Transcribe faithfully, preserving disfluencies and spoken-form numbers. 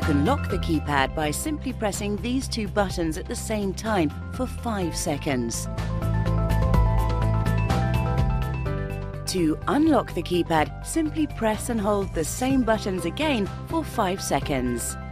can lock the keypad by simply pressing these two buttons at the same time for five seconds. To unlock the keypad, simply press and hold the same buttons again for five seconds.